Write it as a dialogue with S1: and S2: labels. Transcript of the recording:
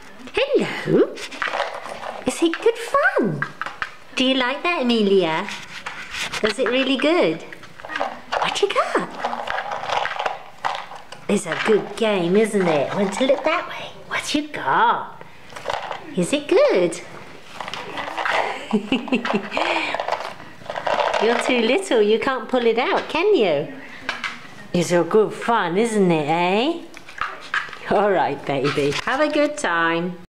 S1: Hello. Is it good fun? Do you like that, Amelia? Was it really good? What you got? It's a good game, isn't it? Want to look that way? What you got? Is it good? You're too little, you can't pull it out, can you? It's all good fun, isn't it, eh? All right, baby. Have a good time.